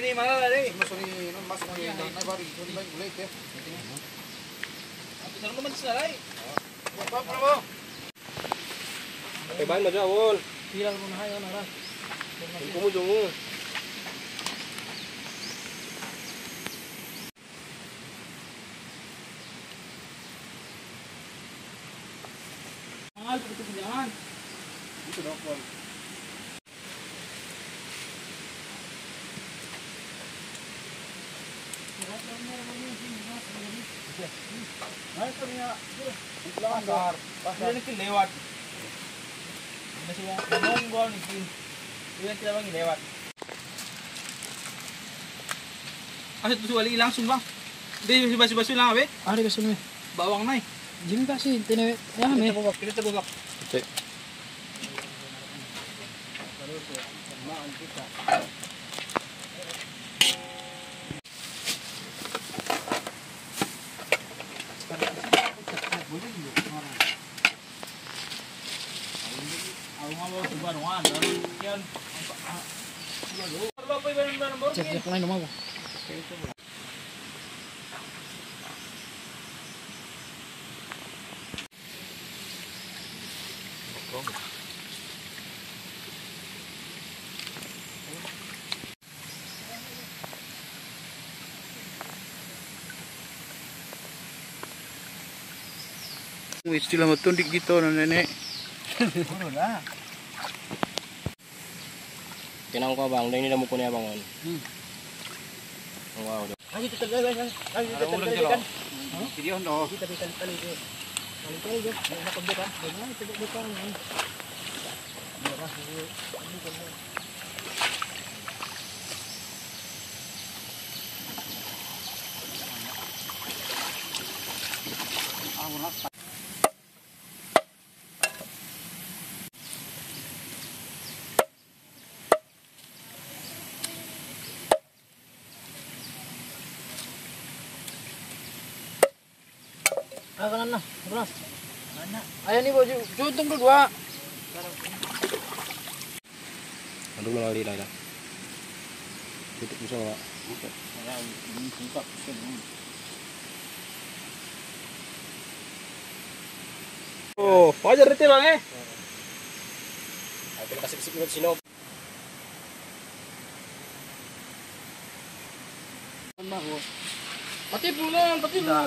ni mana tadi? Masuk ni, masuk ni. Naik bari, ni baik boleh ke? Apa naman selesai? Apa? Kay bahan mo dyan, Wol. Viral mo na kayo, nara. Kumu. Mahal, pagkito pinyahan. Itu dah Paul. Itu niya. Pasar. Pasal ni lewat. Ini siya, monggol ni kin. Iyan sila bang lewat. Kasi tu wali langsung bang. Di basi-basi lang abe. Ari besul me. Bawang na eh. Jim kasi tine ya me. Kita bubak. Cek lain mau. Istilah matundik gitu nenek. Kinang ko bang, ini damo ko niya bangon. Wow. Ayo kita terbalik. Ayo kita terbalik. Video no. Kita bisa tali ke. Tali ke je. Nak kembali kan? Jangan itu depan ni. Kanan na, beras. Mana? Ayo nih baju, juntung berdua. Aduh malah lila dah. Tutup musuh Pak. Oh, wajar itu bang eh. Ayo kasih bisik sino. Pati pulang, pati lu.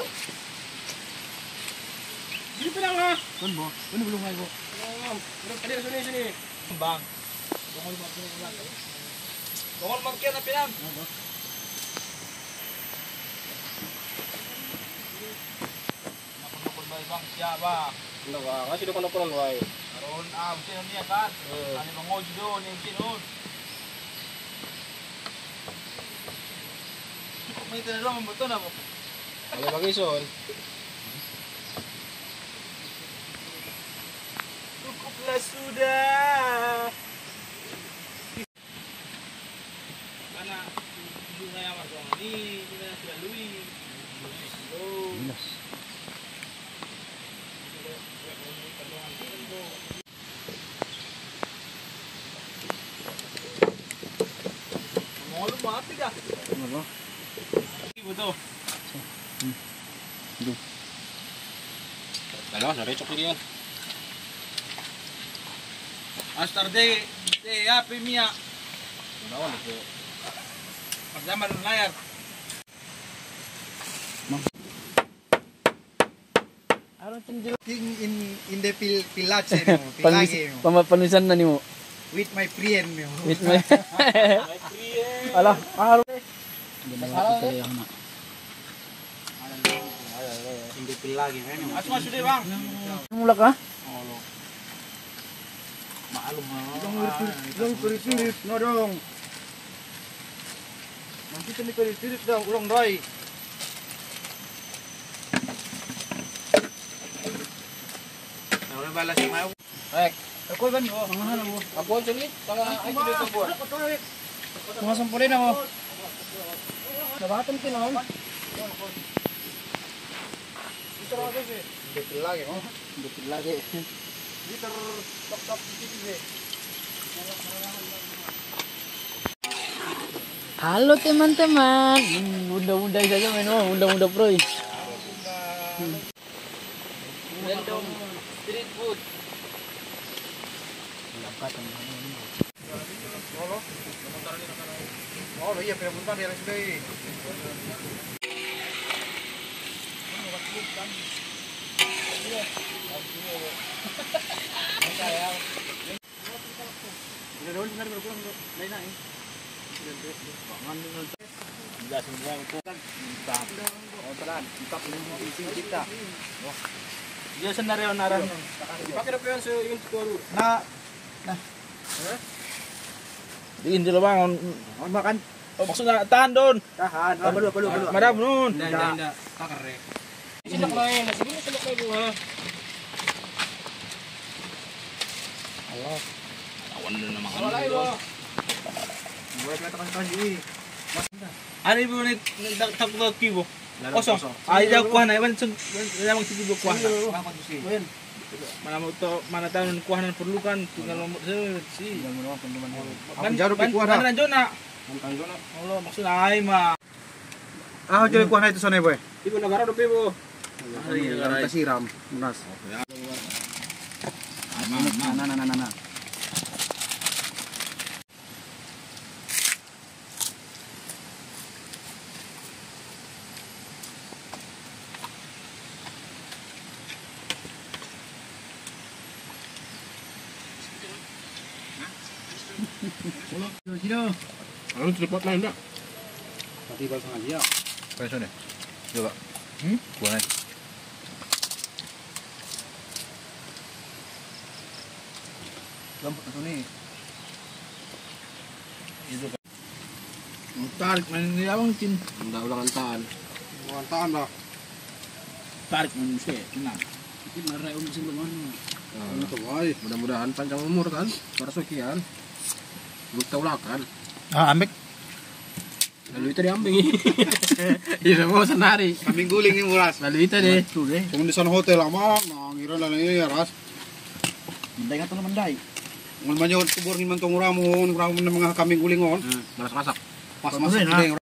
Ini pinang lah. Kan bo, ini belum ayo. Tadi sini. Bang. Bongol market na pinang. Nakapukul ba ibang siya ba? Hindi ka, kasi do kono kono way. Karon sino niya kan? Ano mangod do ni sino? May tanong mo to na mo. Ano bagison? Cukuplah sudah. Karena bunga yang masuk ini kita sudah lui. Minus. Mau lu mati dah. Ano? Betul. Ano, narechok din yan. Astar de api mia. Nawan ito. Pagdaman ng layar. Aron tinjil. In the pilache mo, pilage mo. Pamapanusan na nimo. With my friend mo. Wait mo. Ala, aro. In the pilage mo. Asma sudah bang. Mula ka? Maalum ha. Long pirit no dong. Nanti kami pirit dong urang doi. Ora balas mau. Rek, Ako ba niyo? ako actually, para ay dito ko. Mga sampurin ako. Nabatan kinon. Ito ra kasi. In the pilage mo. Dikit lagi. Liter top dikit eh. Halo teman-teman. Bunda-bunda saja main bunda-bunda pro. Random street food. Oh, iya, pindah dia sudah. Dia senario narang. Pakai referensi yung turu. Nah. Diin dulu bang. Makan. Oh, maksudnya tahan don. Tahan. Belum. Madam nun. Enggak. Takar rek. Silok lain, sige mo silok kayo ha. Allah. Awan na naman. Wala layo. Boleh kita kasih. Ano ibu nagtakbo kibo? Kosong. Ay daw kuha na iban sung lamang sige kuha na. Mana mo to mana tayo ng kuha na perlukan tinggal mo si. Kan Jaro kuha na. Kan na. Allah maksud ay ma. Ah, jadi kuah na itu sana boy. Ibu negara do pibo. Kita siram, munas. Nah. Ano tripod na enggak? Tadi pasang aja. Peso deh. Coba. Buang aja. Lampu itu nih. Tarik man ni abang cin. Enggak ulangan tahan. Mantaan lah. Tarik man siya. Tenang. Iki marai om sing lumano. Itu boy. Mudah-mudahan panjang umur kan. Para sekian. Belum tahu lah kan. Ah, ambek. Lalu itu diambil. Iya mau senari. Kambing guling ini muras. Lalu itu deh. Cuma di sana hotel lama, ngira lah ini ya ras. Mendai nga to naman dai. Ngun banyak kubur ngin mantong uramun, uramun na mga kambing guling on. Masak-masak. Pas masuk